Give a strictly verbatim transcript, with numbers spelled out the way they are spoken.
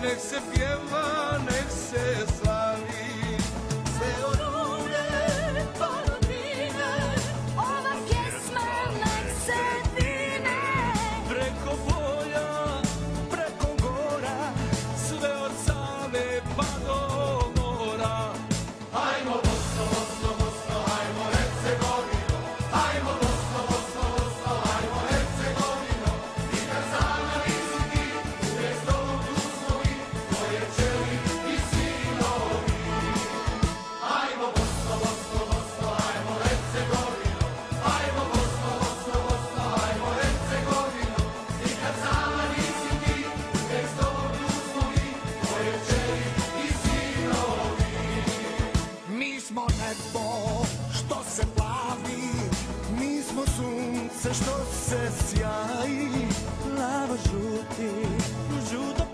nek se pjeva, nek se slavi. Sve od rune pa do Drine, ova pjesma nek se dine. Preko polja, preko gora, sve od Save pa do mora. Hajmo Bosno, Bosno, Bosno, hajmo Hercegovino, hajmo Bosno, Bosno, Bosno, hajmo Hercegovino. I kad sama nisi ti, uvijek s tobom tu smo mi, tvoje čeli i sinovi. Hajmo Bosno, Bosno, Bosno, hajmo Hercegovino, hajmo Bosno, Bosno, Bosno, hajmo Hercegovino. I kad sama nisi ti, uvijek s tobom tu smo mi, tvoje čeli i sinovi. Mi smo nebo što se plavi, mi smo sunce što se sjaji. Plavo žuti, žuto